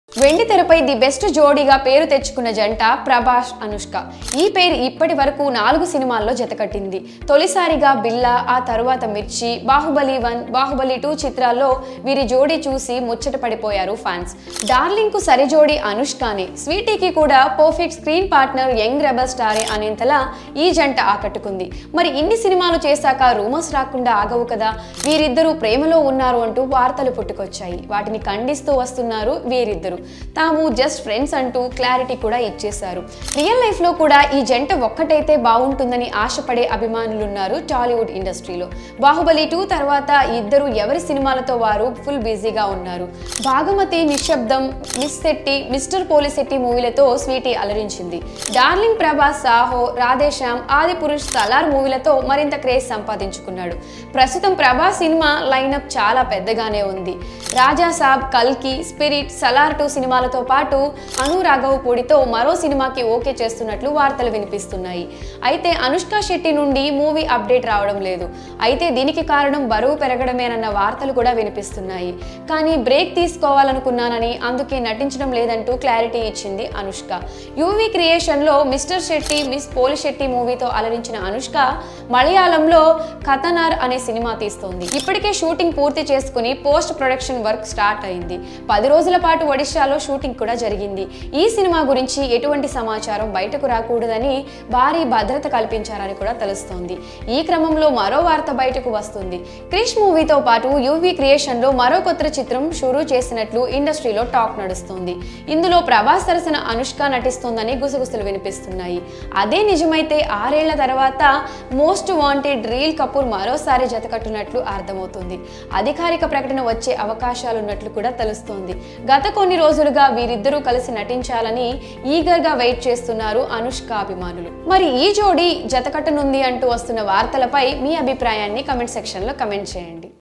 వెండి తెరపై the best జోడీగా పేరు తెచ్చుకున్న జంట ప్రభాస్ అనుష్క. ఈ పేరు ఇప్పటి వరకు 4 సినిమాల్లో జతకట్టింది. తొలిసారిగా బిల్లా, ఆ తరువాత మిర్చి, బాహుబలి 1, బాహుబలి 2 చిత్రాల్లో వీరి జోడీ చూసి ముచ్చట పడిపోయారు ఫ్యాన్స్. డార్లింగ్ కు సరి జోడీ అనుష్కనే, స్వీటీకి కూడా perfect screen partner young rebel స్టారే అనేంతలా ఈ జంట ఆకట్టుకుంది. మరి ఇన్ని సినిమాలు చేశాక రూమర్స్ రాకుండా ఆగవు కదా. వీరిద్దరూ ప్రేమలో ఉన్నారు అంటూ వార్తలు పుట్టుకొచ్చాయి. వాటిని ఖండిస్తూ వస్తున్నారు వీరిద్దరు. తాము జస్ట్ ఫ్రెండ్స్ అంటూ క్లారిటీ కూడా ఇచ్చేశారు. రియల్ లైఫ్ లో కూడా ఈ జంట ఒక్కటైతే బాగుంటుందని ఆశపడే అభిమానులున్నారు టాలీవుడ్ ఇండస్ట్రీలో. బాహుబలి 2 తర్వాత ఇద్దరు ఎవరి సినిమాలతో వారు ఫుల్ బిజీగా ఉన్నారు. భాగమతి, నిశ్శబ్దం, మిస్ శెట్టి, మిస్టర్ పోలిశెట్టి మూవీలతో స్వీటీ అలరించింది. డార్లింగ్ ప్రభాస్ సాహో, రాధేశ్యామ్, ఆదిపురుష్, సలార్ మూవీలతో మరింత క్రేజ్ సంపాదించుకున్నాడు. ప్రస్తుతం ప్రభాస్ సినిమా లైనప్ చాలా పెద్దగానే ఉంది. రాజా సాబ్, కల్కి, స్పిరిట్, సలార్ 2 సినిమాలతో పాటు అను రాఘవపూడితో మరో సినిమాకి ఓకే చేస్తున్నట్లు వార్తలు వినిపిస్తున్నాయి. అయితే అనుష్క శెట్టి నుండి మూవీ అప్డేట్ రావడం లేదు. అయితే దీనికి కారణం బరువు పెరగడమేనన్న వార్తలు కూడా వినిపిస్తున్నాయి. కానీ బ్రేక్ తీసుకోవాలనుకున్నానని, అందుకే నటించడం లేదంటూ క్లారిటీ ఇచ్చింది అనుష్క. యూవీ క్రియేషన్ లో మిస్టర్ శెట్టి, మిస్ పోలిశెట్టి మూవీతో అలరించిన అనుష్క మలయాళంలో కథనార్ అనే సినిమా తీస్తోంది. ఇప్పటికే షూటింగ్ పూర్తి చేసుకుని పోస్ట్ ప్రొడక్షన్ వర్క్ స్టార్ట్ అయింది. 10 రోజుల పాటు ఒడిశాలో షూటింగ్ కూడా జరిగింది. ఈ సినిమా గురించి ఎటువంటి సమాచారం బయటకు రాకూడదని భారీ భద్రత కల్పించారని కూడా తెలుస్తోంది. ఈ క్రమంలో మరో వార్త బయటకు వస్తుంది. క్రిష్ మూవీతో పాటు యూవీ క్రియేషన్ లో మరో కొత్త చిత్రం షురూ చేసినట్లు ఇండస్ట్రీలో టాక్ నడుస్తోంది. ఇందులో ప్రభాస్ సరసన అనుష్క నటిస్తోందని గుసగుసలు వినిపిస్తున్నాయి. అదే నిజమైతే 6 ఏళ్ల తర్వాత మోస్ట్ వాంటెడ్ రీల్ కపూర్ మరోసారి జతకట్టున్నట్లు అర్థమవుతుంది. అధికారిక ప్రకటన వచ్చే అవకాశాలున్నట్లు కూడా తెలుస్తోంది. గత కొన్ని రోజులుగా వీరిద్దరూ కలిసి నటించాలని ఈగర్ గా వెయిట్ చేస్తున్నారు అనుష్క అభిమానులు. మరి ఈ జోడీ జతకట్టనుంది అంటూ వస్తున్న వార్తలపై మీ అభిప్రాయాన్ని కమెంట్ సెక్షన్ లో కమెంట్ చేయండి.